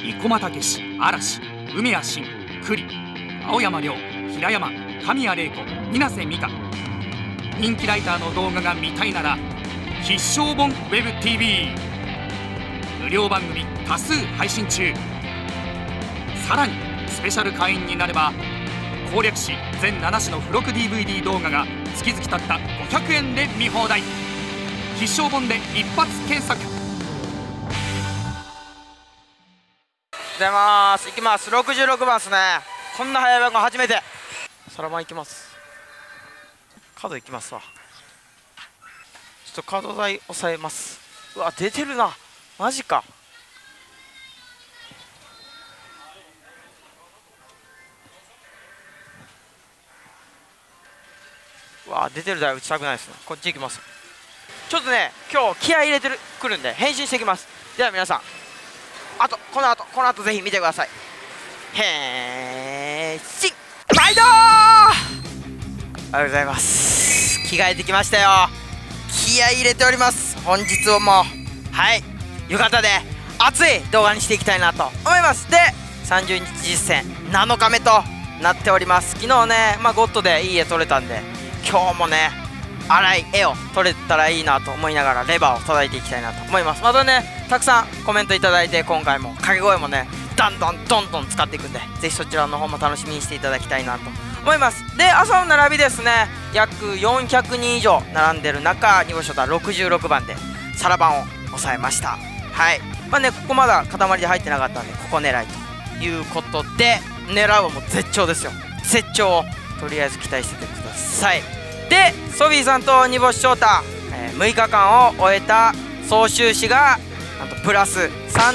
生駒武史、嵐、梅谷真、栗、青山亮、平山、神谷玲子、水瀬美香。人気ライターの動画が見たいなら必勝本 WebTV 無料番組多数配信中。さらにスペシャル会員になれば攻略史全7種の付録 DVD 動画が月々たった500円で見放題。必勝本で一発検索。 出ます。行きます。66番ですね。こんな早い番号初めて。そらばん行きます。角行きますわ。ちょっと角台抑えます。うわ出てるな。マジか。うわ出てる台打ちたくないですね。こっち行きます。ちょっとね今日気合い入れてくるんで返信してきます。では皆さんこの後ぜひ見てください。返信毎度おはようございます。着替えてきましたよ。気合い入れております。本日はもうはい浴衣で熱い動画にしていきたいなと思います。で30日実践7日目となっております。昨日ねゴッドでいい絵撮れたんで今日もね荒い絵を撮れたらいいなと思いながらレバーを叩いていきたいなと思います。またねたくさんコメントいただいて今回も掛け声もねどんどん使っていくんでぜひそちらの方も楽しみにしていただきたいなと思います。で朝の並びですね約400人以上並んでる中2号所だ66番でサラバンを抑えました。はいねここまだ塊で入ってなかったんでここ狙いということで狙うはもう絶頂ですよ。絶頂をとりあえず期待しててください。でソフィーさんと煮干し翔太、6日間を終えた総収支がなんとプラス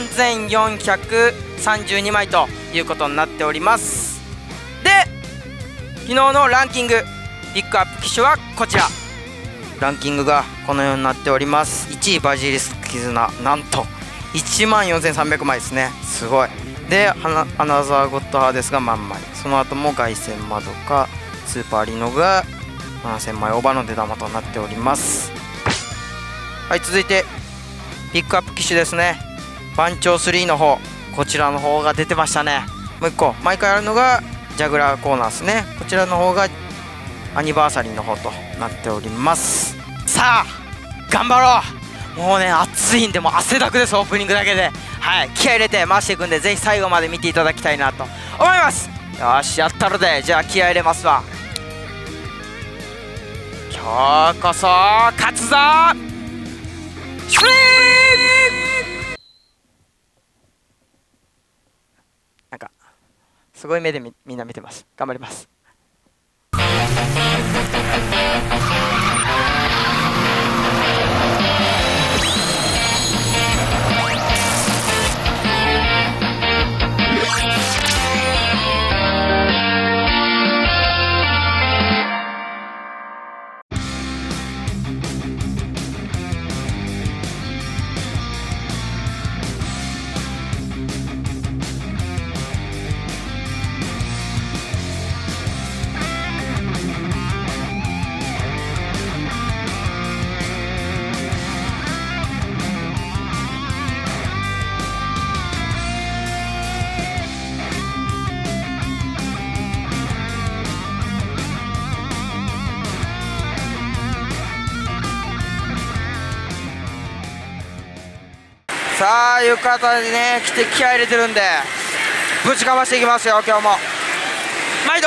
3432枚ということになっております。で昨日のランキングピックアップ機種はこちら。ランキングがこのようになっております。1位バジリスク絆なんと14300枚ですね。すごい。でアナザーゴッドハーデスが万枚、その後も凱旋マドカスーパーリノが7000枚オーバーの出玉となっております。はい続いてピックアップ機種ですね。番長3の方こちらの方が出てましたね。もう1個毎回あるのがジャグラーコーナーですね。こちらの方がアニバーサリーの方となっております。さあ頑張ろう。もうね暑いんでもう汗だくです。オープニングだけではい気合入れて回していくんでぜひ最後まで見ていただきたいなと思います。よしやったのでじゃあ気合入れますわ。今日こそ勝つぞシュリーなんかすごい目でみんな見てます。頑張ります。さあ浴衣にね着て気合い入れてるんでぶちかましていきますよ。今日も毎度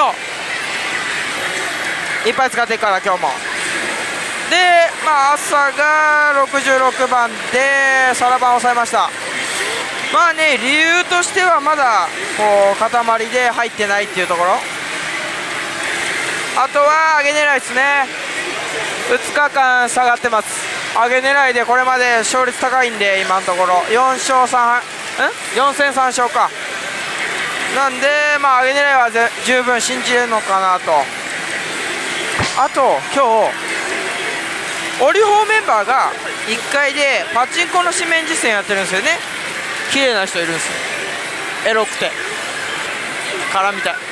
いっぱい使っていくから今日も。で朝が66番でサラバンを抑えました。理由としてはまだこう塊で入ってないっていうところ、あとは上げ狙いですね。2日間下がってます。上げ狙いでこれまで勝率高いんで今のところ4戦3勝かなんで上げ狙いは十分信じれるのかなと。あと今日オリホーメンバーが1階でパチンコの紙面実践やってるんですよね。綺麗な人いるんですよ。エロくて空みたい。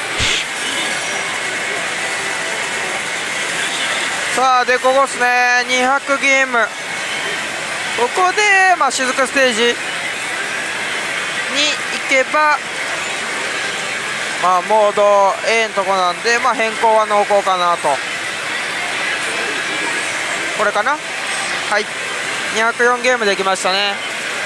さあでここですね200ゲーム。ここで雫ステージにけば、まあモード A のとこなんで、まあ変更は濃厚かなと。これかな。はい、204ゲームできましたね。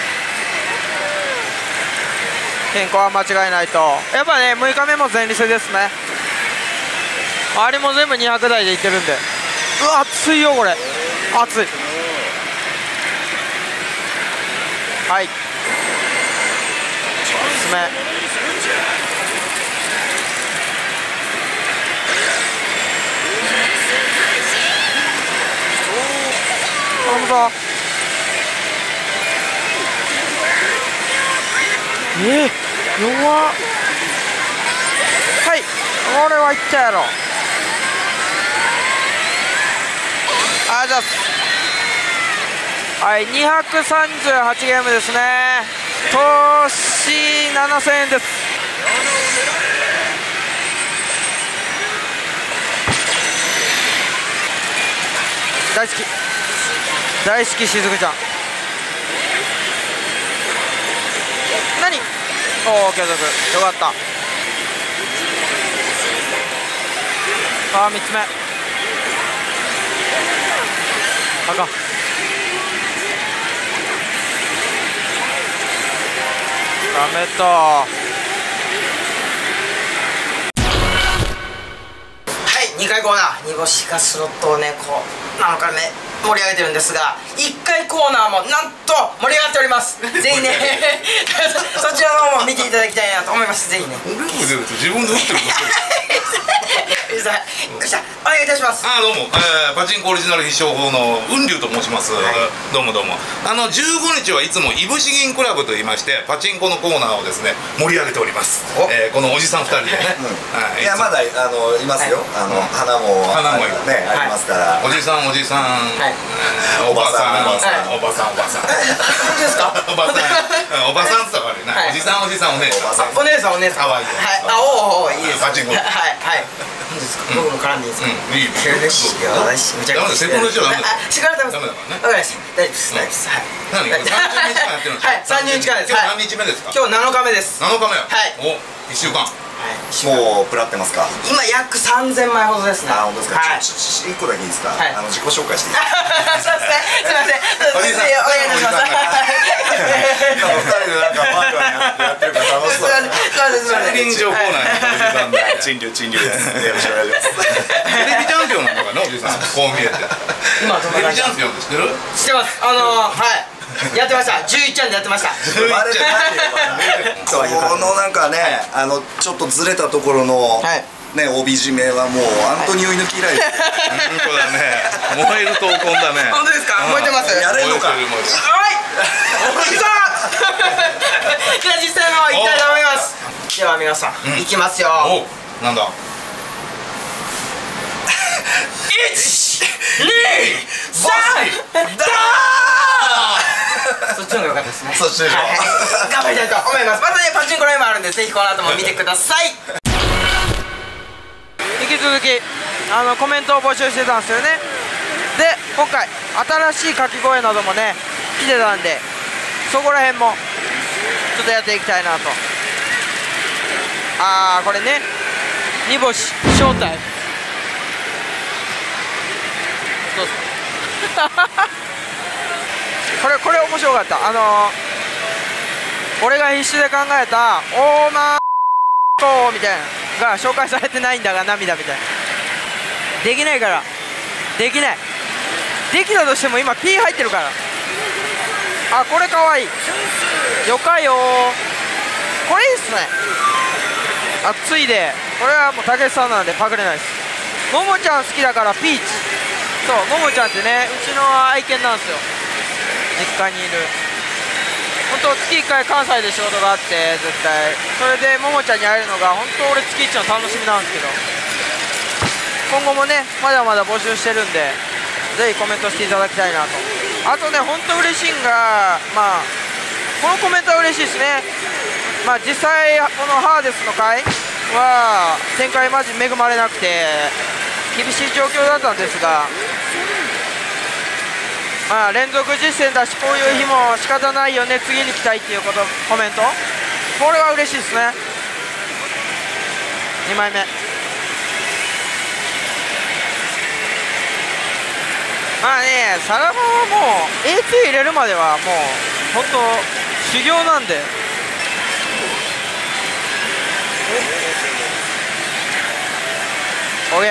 変更は間違いないと。やっぱね、6日目も前立腺ですね。あれも全部200台でいってるんで。うわ、熱いよこれ、熱い。はい、3つ目。頼むぞ。弱っ。はい、これはいったやろ。あざっす。はい、238ゲームですね。投資7000円です。大好き大好き、しずくちゃん。何、おお、継続よかった。さあ3つ目。あかん。ダメと。はい、2回コーナー、煮干しがスロットをね、こう7回目盛り上げてるんですが、1回コーナーもなんと盛り上がっております。ぜひねそちらの方も見ていただきたいなと思います。ぜひね。 俺も出ると自分で打ってるお願いいたします。 どうも、パチンコオリジナル必勝法の雲龍と申します、はい、どうもどうも。15日はいつもいぶし銀クラブといいまして、パチンコのコーナーをですね盛り上げております。このおじさん2人でね、 いやまだいますよ。花もねありますから。 おじさんおじさん、おばさんおばさんおばさん、 本当ですか。 おばさんおばさんって言ったら悪いな。おじさんおじさんお姉さんお姉さんお姉さん、 かわいい。 はい、あ、おお、いいです。 パチンコ、 はいはい。僕も絡んでいいですか。 いいよ。 よしよし、むちゃくちゃ。 セコンドしちゃダメだ。 しからダメです。 ダメだからね。 わかりました。大丈夫です。大丈夫です。はい。 何、30日間やってるんですか。 はい、30日間です。 今日何日目ですか。 今日7日目です。 7日目。 はい。 お、1週間。 もうプラってますか。 今約3000枚ほどですね。 あ、本当ですか。 はい。 1個だけいいですか。 はい。 自己紹介していいですか。すいません。お願いします。 2人でなんかワイワイやってるから楽しそう。 すいません。 臨場コーナーにおじさんで。 陳龍です。よろしくお願いします。 テレビチャンピオンなのかな、おじさん。こう見えて。 今テレビチャンピオンって知ってる？ 知ってます。はい。やってました。11ちゃんでやってました。 バレてないよ。このなんかね、ちょっとずれたところのね、帯締めはもうアントニオ猪木以来。 本当だね。燃える闘魂だね。 本当ですか。燃えてます。 やれんのか。 はい。おじさん。じゃあ実際の方行きたいと思います。では皆さん行きますよ。 お、なんだ。 1、2、3、ダー。そっちの方が良かったですね。 そっちでしょ。 頑張りたいと思います。またね、パチンコライブあるんで、ぜひこの後も見てください。引き続きコメントを募集してたんですよね。で、今回新しい掛け声などもね来てたんで、そこら辺もちょっとやっていきたいなと。これね、煮干し正体どうぞこれ面白かった。俺が必死で考えた「オーマーみたいなが紹介されてないんだが涙みたいな。できないから、できない。できたとしても今 P 入ってるから。あ、これかわいい。よかよー。これいいっすね。熱いで、これはもうたけしさんなんでパクれないです。ももちゃん好きだからピーチ。そう、ももちゃんってね、うちの愛犬なんですよ。実家にいる。本当月1回関西で仕事があって絶対それでももちゃんに会えるのが本当俺月1の楽しみなんですけど、今後もねまだまだ募集してるんでぜひコメントしていただきたいなと。あとね本当嬉しいんが、このコメントは嬉しいですね。実際このハーデスの回は展開マジ恵まれなくて厳しい状況だったんですが、連続実践だしこういう日も仕方ないよね、次に期待っていうコメントこれは嬉しいですね。2枚目。まあね、サラバはもう AP 入れるまではもう本当修行なんで。オッケー。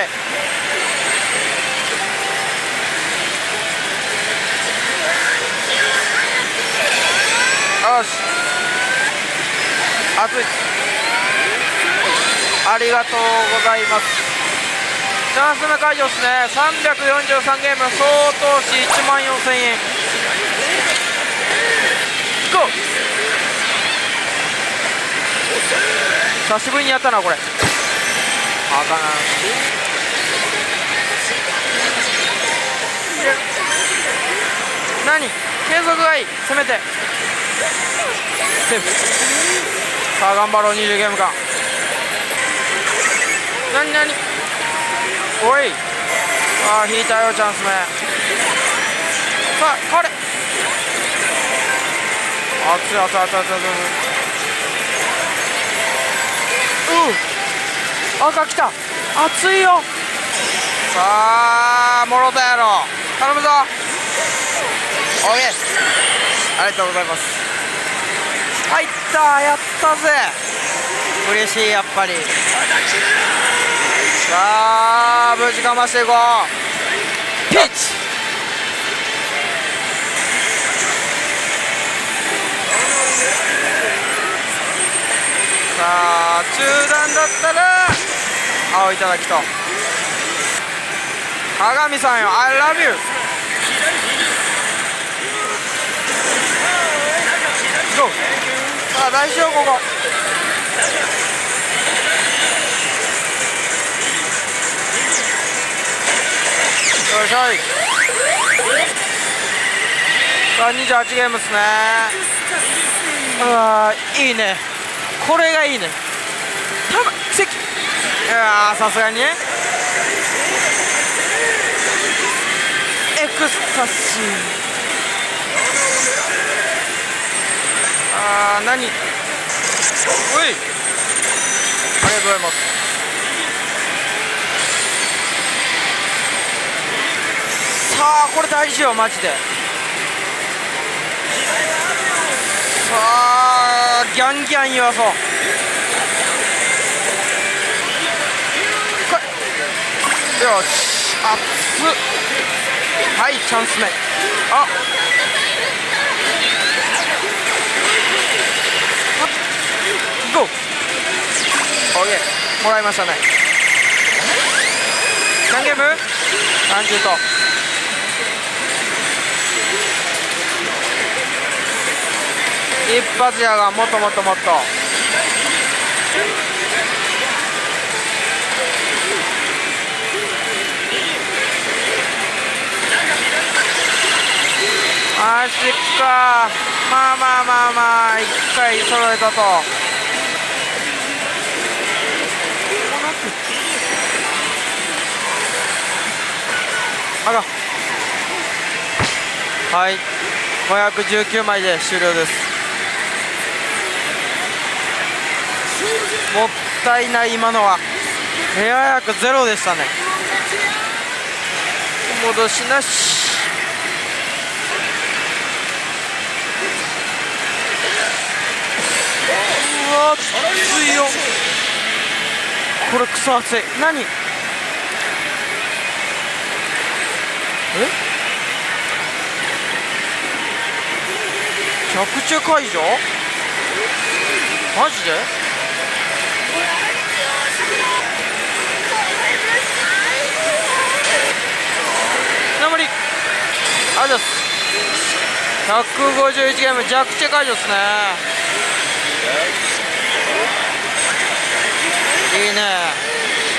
よし、熱い。ありがとうございます。チャンス目解除ですね。343ゲーム、総投資14000円。ゴー。久しぶりにやったなこれ。あかな。何、継続がいい。攻めてセーフ。さあ頑張ろう。20ゲーム間。何おい。ああ引いたよチャンス目。さあ変われ。熱い熱い熱い熱い熱い。赤来た。熱いよ。さあもろたやろ。頼むぞ。オーケー。ありがとうございます。入った。やったぜ。嬉しい。やっぱり。さあ無事かましていこう。ピッチ。さあ中段だったら青いただきと鏡さんよ I love you。 ゴー。さあ大事よここ。よいしょい。さあ28ゲームっすね。ああいいね。これがいいね。奇跡。いやさすがにね。エクスタシー。ああ何。おい。ありがとうございます。さあこれ大事よマジで。さあギャンギャン言わそう。よし熱っ。はいチャンス目。あゴー。オーケー。もらいましたね。何ゲーム ?30 と一発やが。もっともっともっと。マジか。まあまあまあまあ一回揃えたと。あらはい519枚で終了です。もったいない。今のはレア役ゼロでしたね。戻しなし。うわ熱いよこれ。クソ熱い。何着中解除マジで。鉛ありがとうございます。151ゲーム弱中解除ですね。いいね。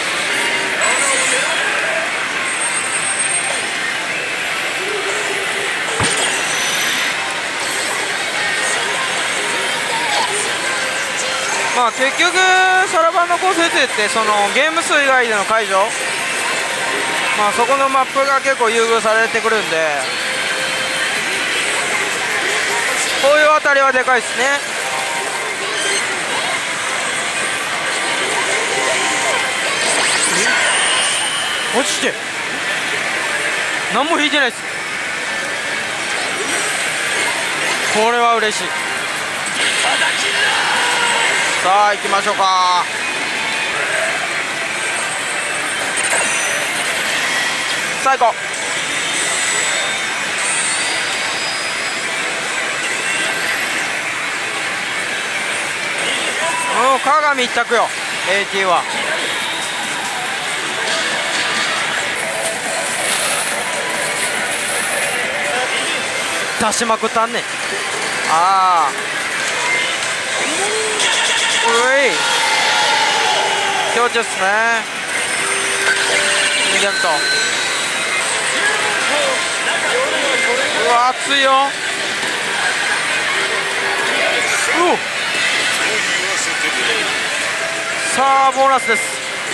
まあ結局サラバンの構成ってそのゲーム数以外での解除、まあそこのマップが結構優遇されてくるんで、こういうあたりはでかいですね。 落ちて何も引いてないです。これは嬉しい。さあ行きましょうか。さあ行こう。鏡一択よ AT は。出しまくったんねん。ああうい気持ちいいっすね。逃げんと。うわ熱いよ。さあボーナスです。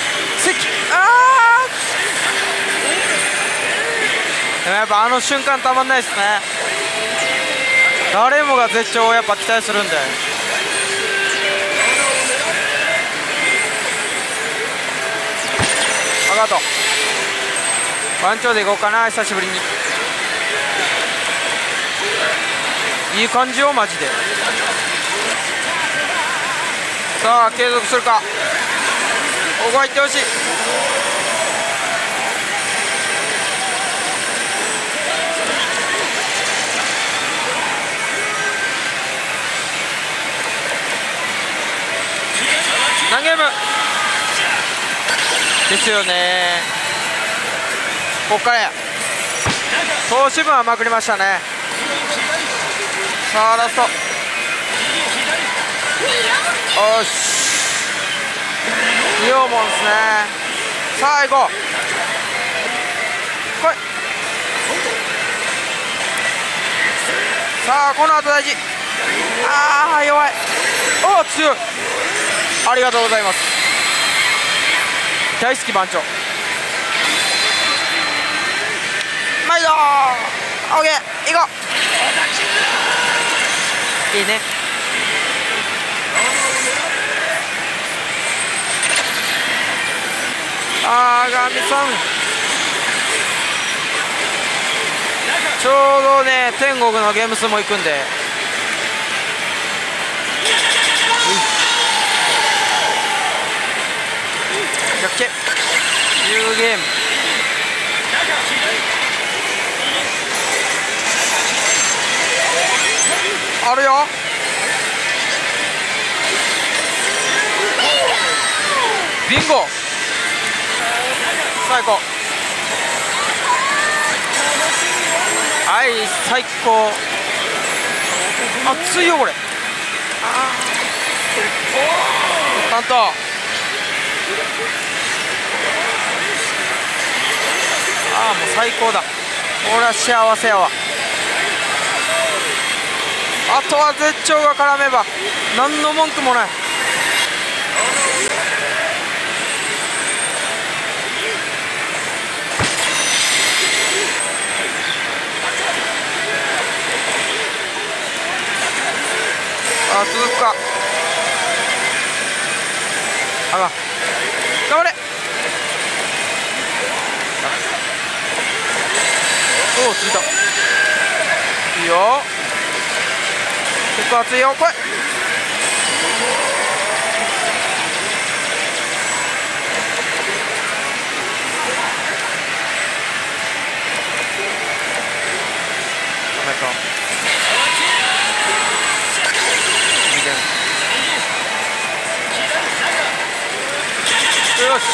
でもやっぱあの瞬間たまんないですね。誰もが絶頂をやっぱ期待するんで。あがとう。番長でいこうかな久しぶりに。いい感じよマジで。さあ継続するか。ここは行ってほしい。何ゲームですよね。こっからや。投資分はまくりましたね。さあラスト。よし2応もんですね。さあ行こう。来い。さあこの後大事。ああ弱い。おお強い。ありがとうございます。大好き番長。毎度オーケー行こう。いいね。あーガミさんちょうどね天国のゲームスも行くんで。10ゲーム。あるよ。ビンゴ。最高。はい最高。熱いよこれ。担当もう最高だ。俺は幸せやわ。あとは絶頂が絡めば何の文句もない。続くか。頑張れ。おおついた。いいよ。結構熱いよ。来い。よし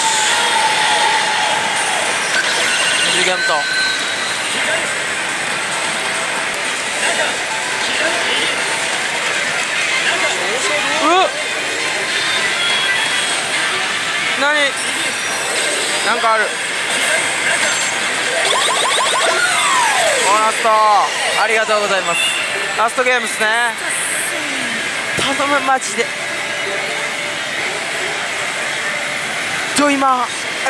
次元と何なんかある。ボーナスとありがとうございます。ラストゲームですね。頼むマジで。ドイマー、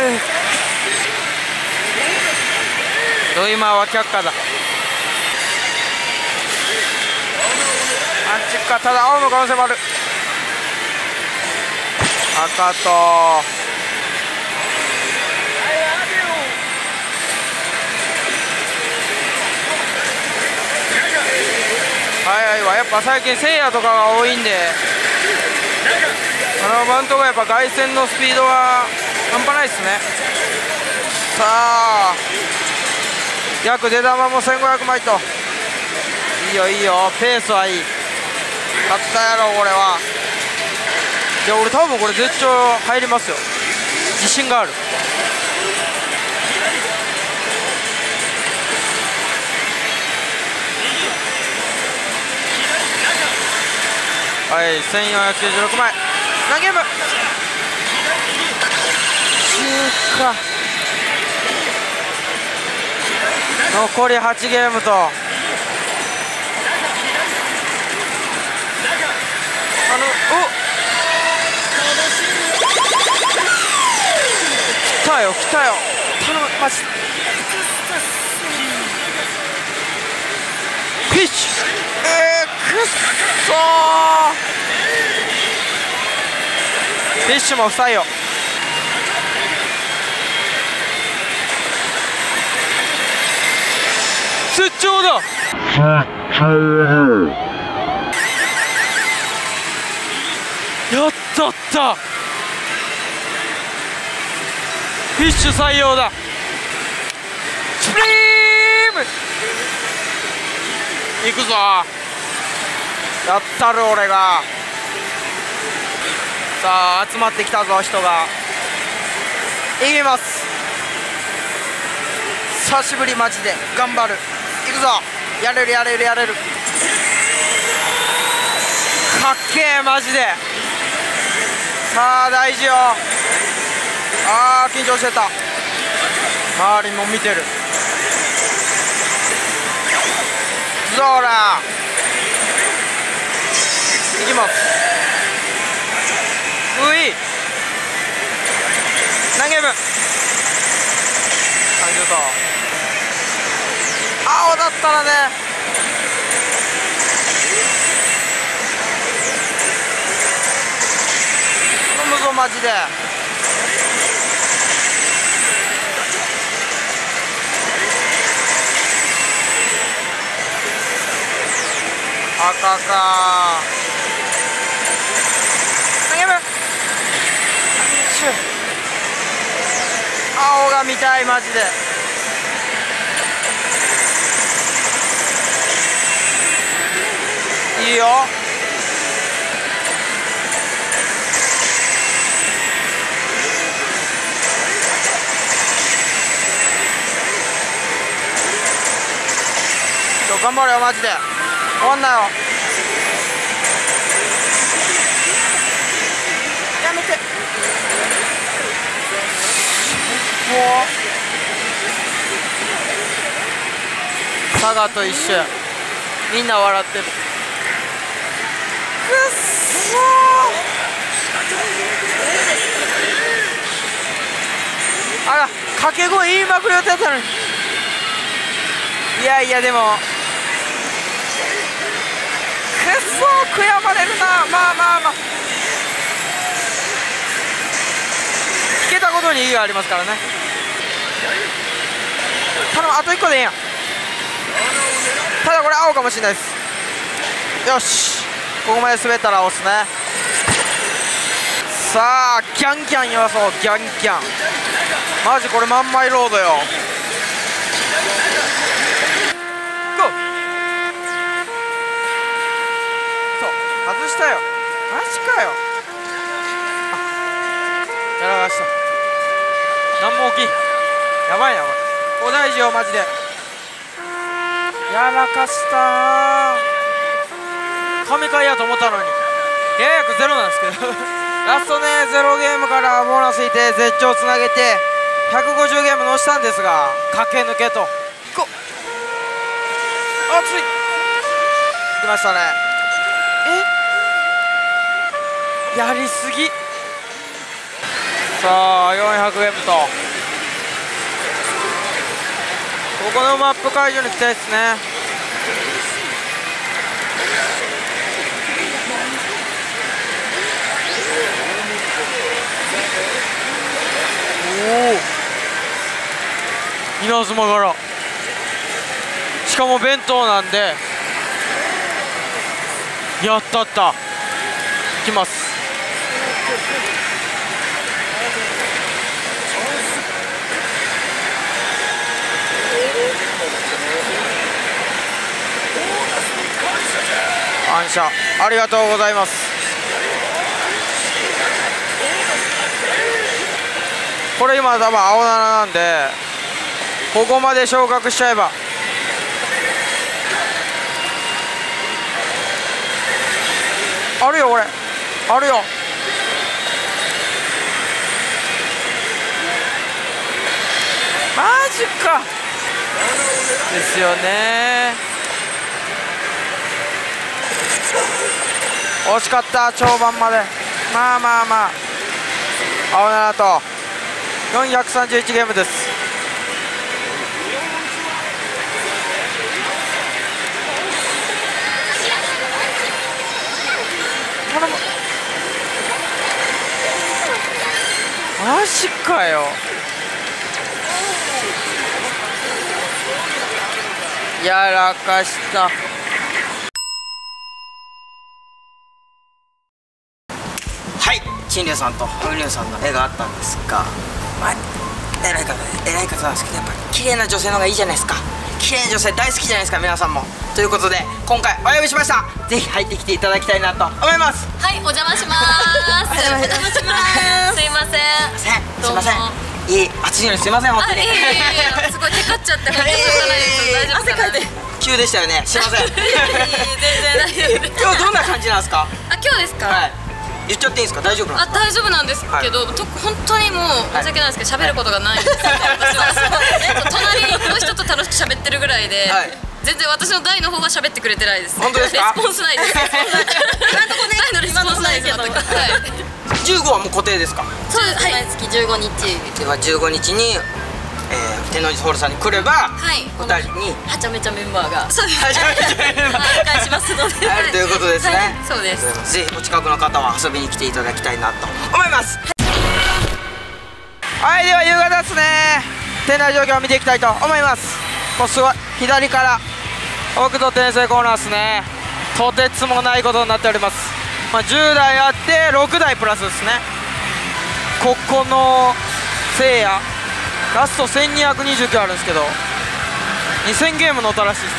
ドイマーは却下だ。あっちか。ただ青の可能性もある。赤と早いわ。やっぱ最近せいやとかが多いんで、バントがやっぱ凱旋のスピードは半端ないですね。さあ約出玉も1500枚と、いいよいいよ、ペースはいい。勝ったやろこれは。いや俺多分これ絶頂入りますよ、自信がある。はい、1496枚。何ゲーム中華、残り8ゲームと、来たよ来たよ、頼むマジ。フィッシュ、くっそー、フィッシュも不採用。出張だ。やったった、フィッシュ採用だ。スプリームいくぞ、やったる俺が。さあ集まってきたぞ人が、いきます。久しぶりマジで頑張る、いくぞ、やれるやれるやれる、かっけえマジで。さあ大事よ。あー緊張してた、周りも見てるゾーラいきます。うい何ゲーム30と青だったらね、頼むぞマジで。赤か何ゲーム青が見たいマジで。いいよ。頑張れよマジで、終わんなよ。やめてもう佐賀と一緒や、みんな笑ってる。くっそー、あら掛け声言いまくりやってたのに。いやいやでもくっそー悔やまれるな。まあまあまあ聞けたことに意義がありますからね。頼むあと1個でいいやん。ただこれ青かもしれないです。よしここまで滑ったら押すね。さあギャンギャン言わそう、ギャンギャンマジこれ万枚ロードよ。外したよマジかよ。やらかした、何も大きい、やばいなこれ、お大事よマジで。やらかしたー、神回やと思ったのに契約ゼロなんですけどラストね0ゲームからボーナスいて絶頂つなげて150ゲーム乗したんですが駆け抜けと。いこ熱いきましたね。やりすぎ。さあ400ゲームと、ここのマップ解除に期待ですね。おお稲妻柄、しかも弁当なんでやったった。いきます。感謝ありがとうございます。これ今多分青7なんでここまで昇格しちゃえばあるよ、これあるよ。マジかですよね。惜しかった、長盤まで。まあまあまあ青7と431ゲームです。マジかよ。やらかした。はい、陳龍さんと雲龍さんの絵があったんですが、偉い方なんですけど、やっぱり綺麗な女性の方がいいじゃないですか。綺麗な女性大好きじゃないですか、皆さんも。ということで今回お呼びしました。ぜひ入ってきていただきたいなと思います。 はい、お邪魔します。お邪魔します。すいません。 すいません。暑いのにすいません、本当に。 すごいテカっちゃって本当に大丈夫ですか。汗かいて急でしたよね。すいません。 全然大丈夫です。 今日どんな感じなんですか。 今日ですか。 はい。言っちゃっていいですか。大丈夫なんですか。 大丈夫なんですけど、本当にもう申し訳ないですけど喋ることがないんですよ。私は隣の人と楽しく喋ってるぐらいで。全然私の台の方は喋ってくれてないです。 本当ですか。 レスポンスないです。台のレスポンスないですけど。 15はもう固定ですか。 そうです。毎月15日。 では15日に天王寺ホールさんに来れば、お二人にはちゃめちゃメンバーがそうです。はちゃめちゃメンバー返しますのであるということですね。 そうです。 ぜひお近くの方は遊びに来ていただきたいなと思います。はい、では夕方ですね。店内状況を見ていきたいと思います。もうすごい左から奥と転生コーナーですね。とてつもないことになっております。10台あって6台プラスですね。ここのせいやラスト1229あるんですけど2000ゲーム乗ったらしいです。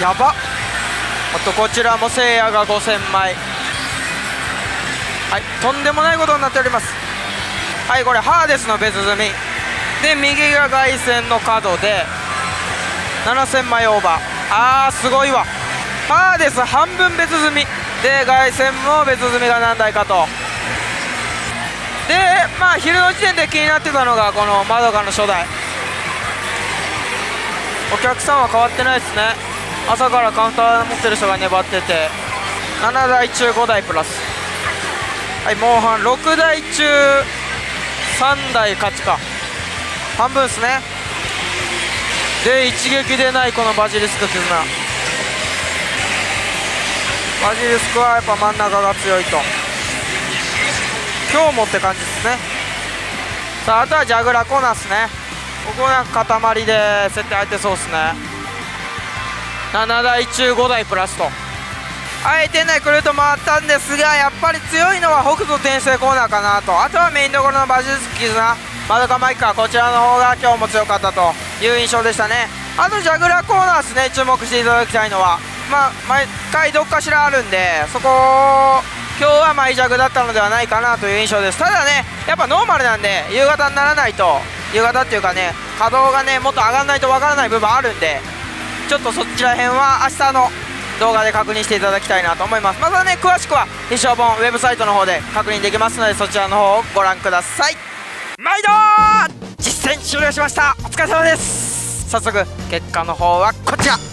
やば。あとこちらもせいやが5000枚。はい、とんでもないことになっております。はい、これハーデスの別積みで右が凱旋の角で7000枚オーバー。すごいわ。ハーデス半分別積みで凱旋も別積みが何台かと。で昼の時点で気になってたのがこのまどかの初代。お客さんは変わってないですね。朝からカウンター持ってる人が粘ってて7台中5台プラス。はい、モンハン6台中3台勝ちか。半分ですね。で一撃でないこのバジリスク絆。バジリスクはやっぱ真ん中が強いと。今日もって感じですね。さあ、あとはジャグラコーナーですね。ここなんか塊で設定入ってそうですね。7台中5台プラスと。はい、店内来ると回ったんですが、やっぱり強いのは北斗転生コーナーかなと。あとはメインどころのバジリスク絆、マドカマイカ、こちらの方が今日も強かったという印象でしたね。あとジャグラコーナーですね。注目していただきたいのは毎回どっかしらあるんで、そこ今日はマイジャグだったのではないかなという印象です。ただね、やっぱノーマルなんで夕方にならないと、夕方っていうかね、稼働がねもっと上がらないとわからない部分あるんで、ちょっとそちら辺は明日の動画で確認していただきたいなと思います。またね、詳しくは必勝本ウェブサイトの方で確認できますので、そちらの方をご覧ください。毎度実践終了しました。お疲れ様です。早速結果の方はこちら。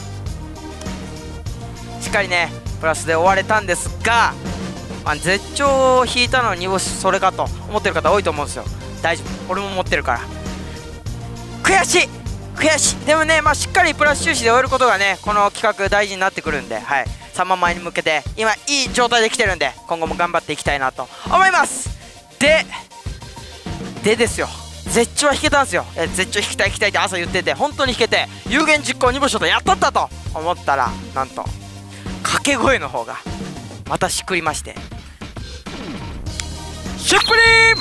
しっかりねプラスで終われたんですが、絶頂を引いたのに煮干しそれかと思ってる方多いと思うんですよ。大丈夫、俺も持ってるから。悔しいでもね、しっかりプラス収支で終えることがねこの企画大事になってくるんで、はい、3万枚に向けて今いい状態で来てるんで、今後も頑張っていきたいなと思います。でですよ、絶頂は引けたんですよ。絶頂引きたいって朝言ってて、本当に引けて有言実行煮干しとやったったと思ったら、なんと掛け声の方がまたしっくりまして、シュプリーム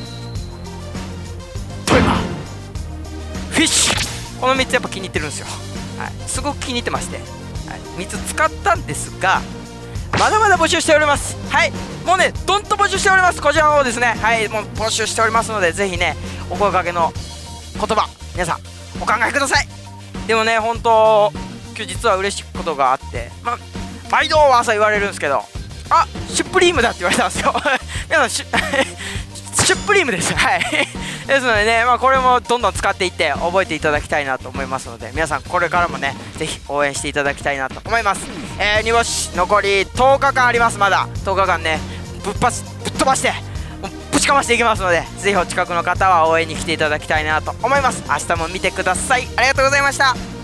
トリマーフィッシュ、この3つやっぱ気に入ってるんですよ。はい、すごく気に入ってまして、はい、3つ使ったんですが、まだまだ募集しております。はい、もうねどんと募集しております。こちらの方ですね、はい、もう募集しておりますので、ぜひねお声かけの言葉皆さんお考えください。でもね本当今日実は嬉しいことがあって、毎度朝言われるんですけど、あ、シュプリームだって言われたんですよ皆さんシュプリームです。はいですのでね、これもどんどん使っていって覚えていただきたいなと思いますので、皆さんこれからもねぜひ応援していただきたいなと思います。煮干し残り10日間あります。まだ10日間ねぶっ飛ばしてぶちかましていきますので、ぜひお近くの方は応援に来ていただきたいなと思います。明日も見てください。ありがとうございました。